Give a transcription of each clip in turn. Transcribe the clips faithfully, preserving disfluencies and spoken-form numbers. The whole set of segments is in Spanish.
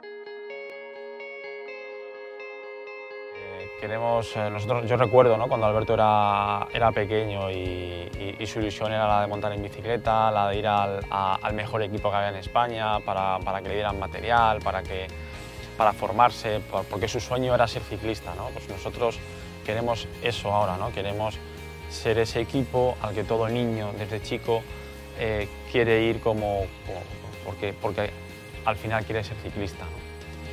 Queremos, eh, nosotros, yo recuerdo, ¿no?, cuando Alberto era, era pequeño y, y, y su ilusión era la de montar en bicicleta, la de ir al, a, al mejor equipo que había en España, para, para que le dieran material, para, que, para formarse, porque su sueño era ser ciclista, ¿no? Pues nosotros queremos eso ahora, ¿no? Queremos ser ese equipo al que todo niño desde chico eh, quiere ir como, como porque, porque al final quiere ser ciclista, ¿no?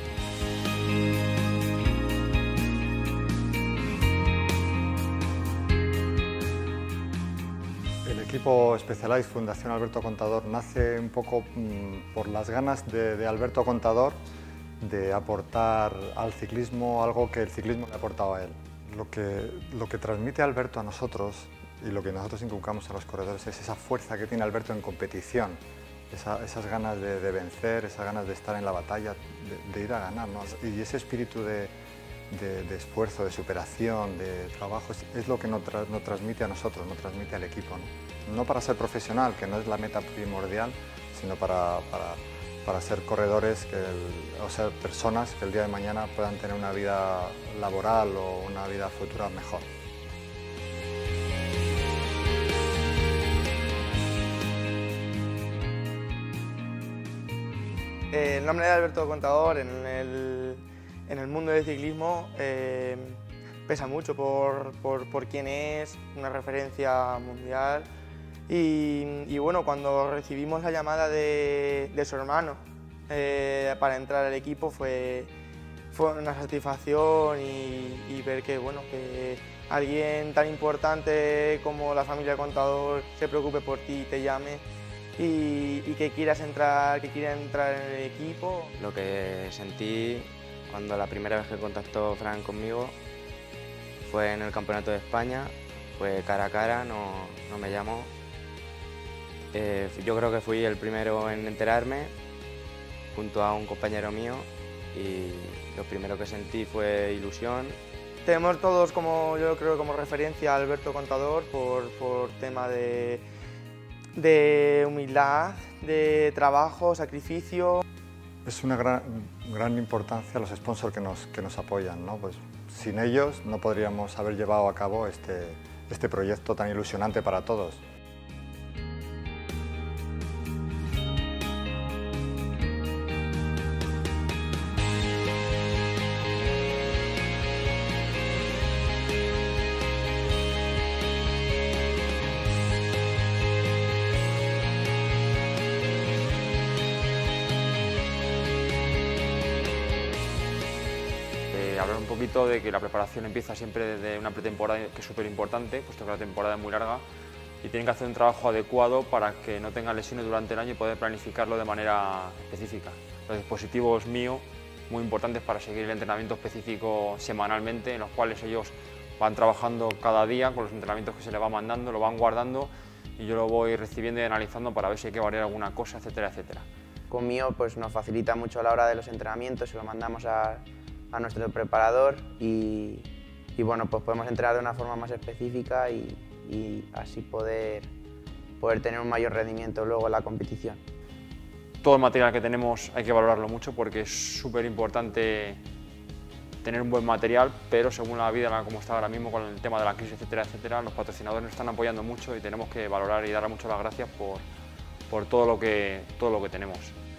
El equipo Specialized Fundación Alberto Contador nace un poco mmm, por las ganas de, de Alberto Contador de aportar al ciclismo algo que el ciclismo le ha aportado a él. Lo que, lo que transmite Alberto a nosotros y lo que nosotros inculcamos a los corredores es esa fuerza que tiene Alberto en competición, esa, esas ganas de, de vencer, esas ganas de estar en la batalla, de, de ir a ganar, ¿no? Y ese espíritu de, de, de esfuerzo, de superación, de trabajo, es, es lo que nos, tra nos transmite a nosotros, nos transmite al equipo, ¿no? No para ser profesional, que no es la meta primordial, sino para, para, para ser corredores, que el, o ser personas que el día de mañana puedan tener una vida laboral o una vida futura mejor. El nombre de Alberto Contador en el, en el mundo del ciclismo eh, pesa mucho por, por, por quién es, una referencia mundial. Y, y bueno, cuando recibimos la llamada de, de su hermano eh, para entrar al equipo fue, fue una satisfacción y, y ver que, bueno, que alguien tan importante como la familia Contador se preocupe por ti y te llame y, y que quieras entrar, que quiera entrar en el equipo. Lo que sentí cuando la primera vez que contactó Fran conmigo fue en el Campeonato de España, fue cara a cara, no, no me llamó. Eh, yo creo que fui el primero en enterarme, junto a un compañero mío, y lo primero que sentí fue ilusión. Tenemos todos, como yo creo, como referencia a Alberto Contador por, por tema de, de humildad, de trabajo, sacrificio. Es una gran, gran importancia los sponsors que nos, que nos apoyan, ¿no? Pues sin ellos no podríamos haber llevado a cabo este, este proyecto tan ilusionante para todos. Hablar un poquito de que la preparación empieza siempre desde una pretemporada que es súper importante, puesto que la temporada es muy larga y tienen que hacer un trabajo adecuado para que no tengan lesiones durante el año y poder planificarlo de manera específica. Los dispositivos míos muy importantes para seguir el entrenamiento específico semanalmente, en los cuales ellos van trabajando cada día con los entrenamientos que se les va mandando, lo van guardando y yo lo voy recibiendo y analizando para ver si hay que variar alguna cosa, etcétera, etcétera. Conmigo pues, nos facilita mucho a la hora de los entrenamientos, se lo mandamos a a nuestro preparador y, y bueno, pues podemos entrenar de una forma más específica y, y así poder, poder tener un mayor rendimiento luego en la competición. Todo el material que tenemos hay que valorarlo mucho porque es súper importante tener un buen material, pero según la vida como está ahora mismo con el tema de la crisis, etcétera, etcétera, los patrocinadores nos están apoyando mucho y tenemos que valorar y dar muchas las gracias por, por todo lo que, todo lo que tenemos.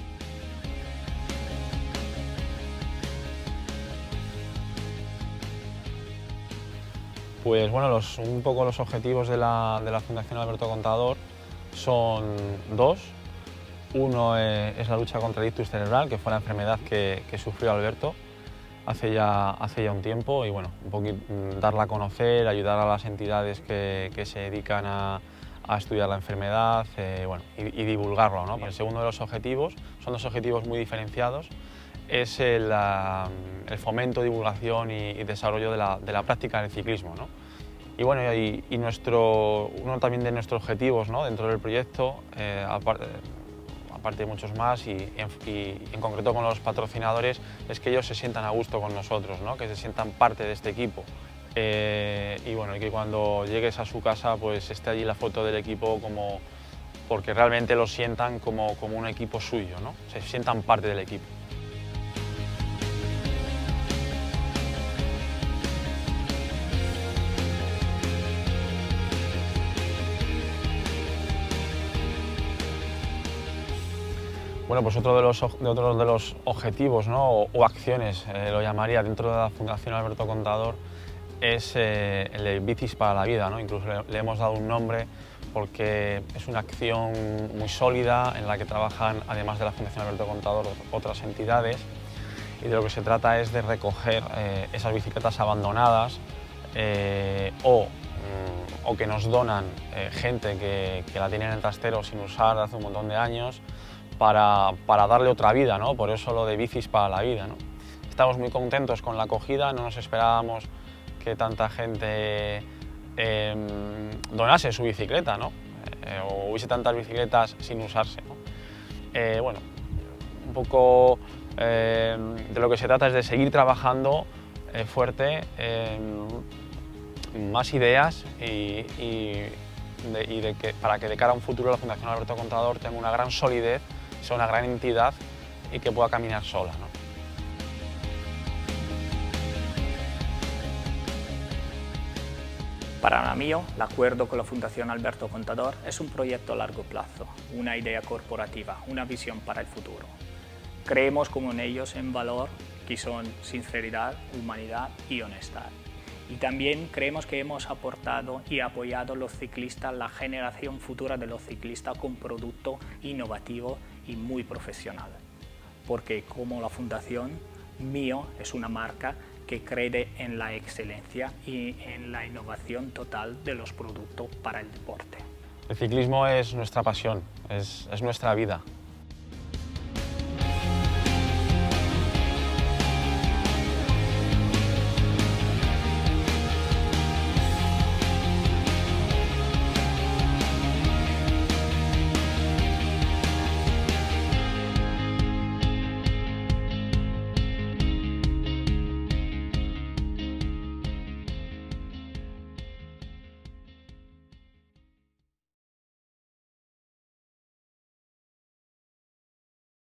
Pues bueno, los, un poco los objetivos de la, de la Fundación Alberto Contador son dos. Uno es, es la lucha contra el ictus cerebral, que fue la enfermedad que, que sufrió Alberto hace ya, hace ya un tiempo, y bueno, un poquito darla a conocer, ayudar a las entidades que, que se dedican a, a estudiar la enfermedad, eh, bueno, y, y divulgarlo, ¿no? El segundo de los objetivos, son dos objetivos muy diferenciados, es el, uh, el fomento, divulgación y, y desarrollo de la, de la práctica del ciclismo, ¿no? Y bueno, y, y nuestro, uno también de nuestros objetivos, ¿no?, dentro del proyecto, eh, aparte, aparte de muchos más, y, y, y en concreto con los patrocinadores, es que ellos se sientan a gusto con nosotros, ¿no?, que se sientan parte de este equipo. Eh, y bueno, y que cuando llegues a su casa pues esté allí la foto del equipo, como, porque realmente lo sientan como, como un equipo suyo, ¿no?, se sientan parte del equipo. Bueno, pues otro de los, de otros de los objetivos, ¿no? o, o acciones, eh, lo llamaría, dentro de la Fundación Alberto Contador, es eh, el de Bicis para la Vida, ¿no? Incluso le, le hemos dado un nombre porque es una acción muy sólida en la que trabajan, además de la Fundación Alberto Contador, otras entidades, y de lo que se trata es de recoger eh, esas bicicletas abandonadas eh, o, mm, o que nos donan eh, gente que, que la tiene en el trastero sin usar hace un montón de años, para, para darle otra vida, ¿no? Por eso lo de Bicis para la Vida, ¿no? Estamos muy contentos con la acogida, no nos esperábamos que tanta gente eh, donase su bicicleta, ¿no? Eh, o hubiese tantas bicicletas sin usarse, ¿no? Eh, bueno, un poco eh, de lo que se trata es de seguir trabajando eh, fuerte en más ideas y, y, de, y de que, para que de cara a un futuro la Fundación Alberto Contador tenga una gran solidez, sea una gran entidad y que pueda caminar sola, ¿no? Para mí, el acuerdo con la Fundación Alberto Contador es un proyecto a largo plazo, una idea corporativa, una visión para el futuro. Creemos como en ellos en valor que son sinceridad, humanidad y honestidad. Y también creemos que hemos aportado y apoyado a los ciclistas, la generación futura de los ciclistas con producto innovativo y muy profesional. Porque como la Fundación, Mío es una marca que cree en la excelencia y en la innovación total de los productos para el deporte. El ciclismo es nuestra pasión, es, es nuestra vida.